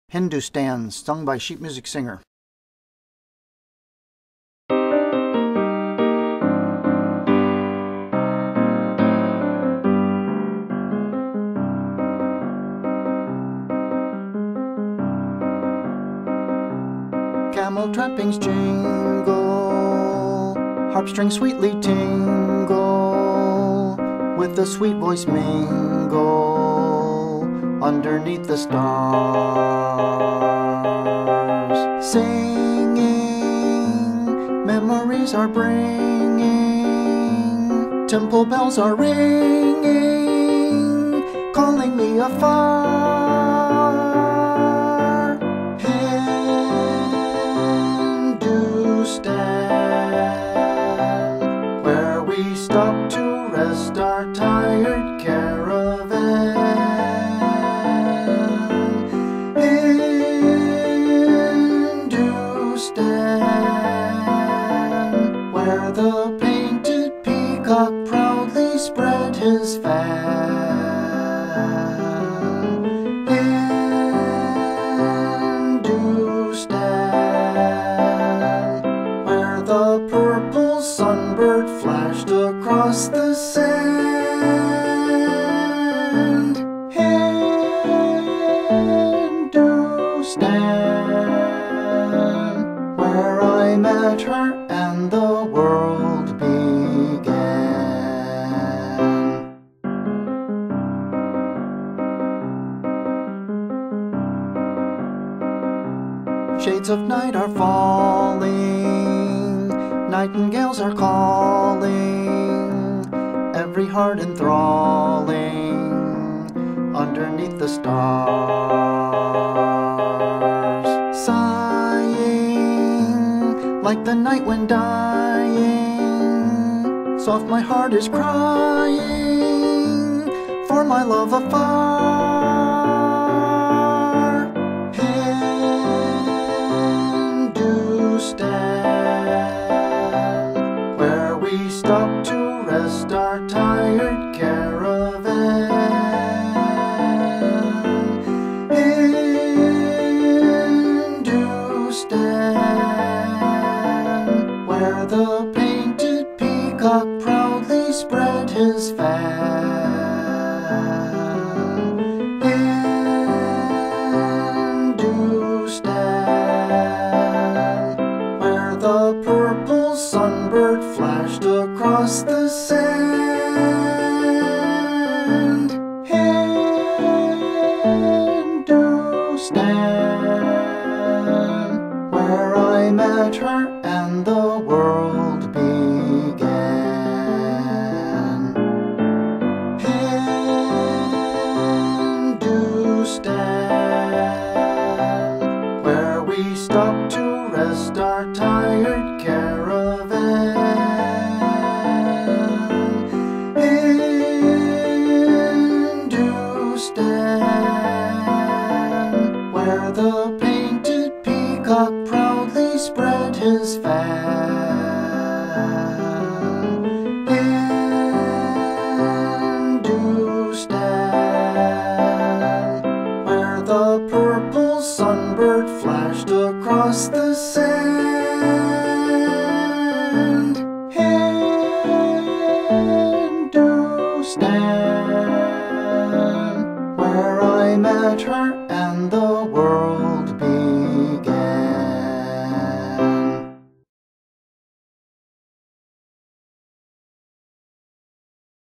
Hindustan, sung by sheet music singer. Camel trappings jingle, harp strings sweetly tingle, with a sweet voice mingle underneath the stars. Singing, memories are bringing, temple bells are ringing, calling me afar. Hindustan, where we stop to rest our tired caravan. Hindustan, where the painted peacock proudly spread his fan. Hindustan, where the purple sunbird flashed across the sand. Hindustan, where I met her and the world began. Shades of night are falling, nightingales are calling, every heart enthralling underneath the stars. Sighing, like the night when dying, soft my heart is crying for my love afar. Hindustan, where we stop to rest our tired caravan. Hindustan, where the painted peacock proudly spread his fan. Hindustan, where the purple sunbird flashed across the sand. Hindustan, where I met her and the world began. Hindustan, where we stop to rest our tired caravan. Hindustan, where the painted peacock proudly spread his fan. Hindustan, where the purple sunbird flashed across the sand. Hindustan, where I met her and the world